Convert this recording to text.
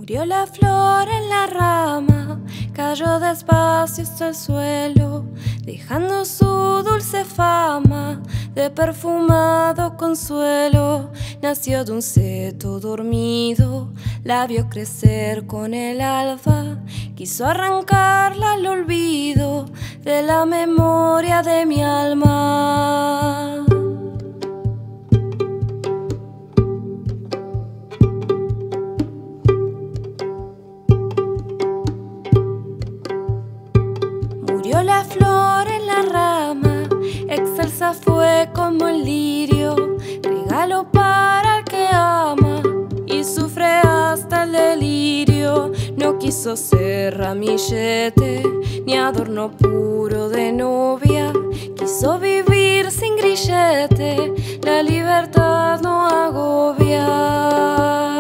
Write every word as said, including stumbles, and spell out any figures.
Murió la flor en la rama, cayó despacio hasta el suelo, dejando su dulce fama de perfumado consuelo. Nació de un seto dormido, la vio crecer con el alba, quiso arrancarla al olvido de la memoria de mi alma. Murió la flor en la rama, excelsa fue como el lirio, regalo para el que ama y sufre hasta el delirio. No quiso ser ramillete ni adorno puro de novia, quiso vivir sin grillete, la libertad no agobia.